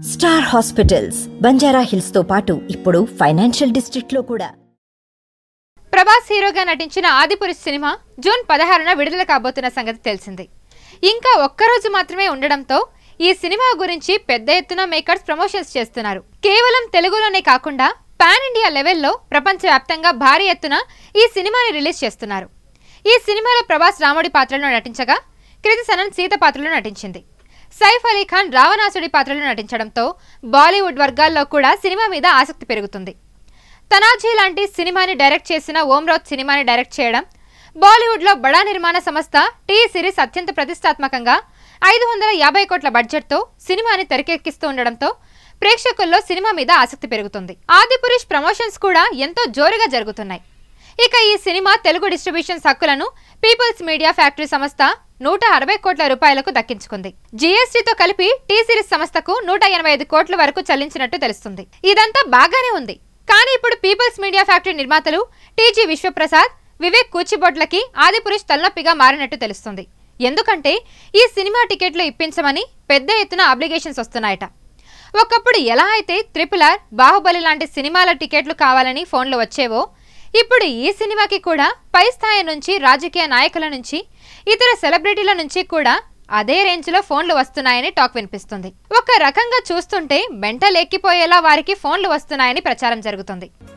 Star hospitals Banjara hills తో పాటు ఇప్పుడు ఫైనాన్షియల్ డిస్ట్రిక్ట్ లో కూడా. ప్రభాస్ హీరోగా నటించిన ఆదిపురుష్ సినిమా జూన్ 16న విడుదల కాబోతున్న సంగతి తెలిసింది. ఇంకా ఒక్కరోజు మాత్రమే ఉండడంతో ఈ సినిమా గురించి పెద్ద ఎత్తున మేకర్స్ ప్రమోషన్స్ చేస్తున్నారు. కేవలం తెలుగులోనే కాకుండా పాన్ ఇండియా లెవెల్లో ప్రపంచవ్యాప్తంగా భారీ ఎత్తున ఈ సినిమాని రిలీజ్ చేస్తున్నారు. ఈ సినిమాలో ప్రభాస్ రాముడి పాత్రలో నటించగా కృతి సనన్ సీత పాత్రలో నటించింది. సైఫ్ అలీ ఖాన్ రావణాసుడి పాత్రలో నటించడంతో బాలీవుడ్ వర్గాల్లో కూడా సినిమా మీద ఆసక్తి పెరుగుతుంది. తనాజీ లాంటి సినిమాని డైరెక్ట్ చేసిన ఓమ్రాజ్ సినిమాని డైరెక్ట్ చేయడం, బాలీవుడ్లో బడా నిర్మాణ సంస్థ టీ సిరీస్ అత్యంత ప్రతిష్టాత్మకంగా 550 కోట్ల బడ్జెట్తో సినిమాని తెరకెక్కిస్తూ ఉండడంతో ప్రేక్షకుల్లో సినిమా మీద ఆసక్తి పెరుగుతుంది. ఆదిపురుష్ ప్రమోషన్స్ కూడా ఎంతో జోరుగా జరుగుతున్నాయి. ఇక ఈ సినిమా తెలుగు డిస్ట్రిబ్యూషన్స్ హక్కులను పీపుల్స్ మీడియా ఫ్యాక్టరీ సంస్థ 160 కోట్ల రూపాయలకు దక్కించుకుంది. జీఎస్టీతో కలిపి టీ సిరీస్ సంస్థకు 185 కోట్ల వరకు చెల్లించినట్టు తెలుస్తుంది. ఇదంతా బాగానే ఉంది. కానీ ఇప్పుడు పీపుల్స్ మీడియా ఫ్యాక్టరీ నిర్మాతలు టీజీ విశ్వప్రసాద్, వివేక్ కుచిబొట్లకి ఆదిపురుష్ తలనొప్పిగా మారినట్టు తెలుస్తుంది. ఎందుకంటే ఈ సినిమా టికెట్లు ఇప్పించమని పెద్ద ఎత్తున అబ్లిగేషన్స్ వస్తున్నాయట. ఒకప్పుడు ఎలా అయితే RRR, బాహుబలి లాంటి సినిమాల టికెట్లు కావాలని ఫోన్లు వచ్చేవో, ఇప్పుడు ఈ సినిమాకి కూడా పై స్థాయి నుంచి రాజకీయ నాయకుల నుంచి ఇతర సెలబ్రిటీల నుంచి కూడా అదే రేంజ్ లో ఫోన్లు వస్తున్నాయని టాక్ వినిపిస్తుంది. ఒక రకంగా చూస్తుంటే మెంటల్ ఎక్కిపోయేలా వారికి ఫోన్లు వస్తున్నాయని ప్రచారం జరుగుతుంది.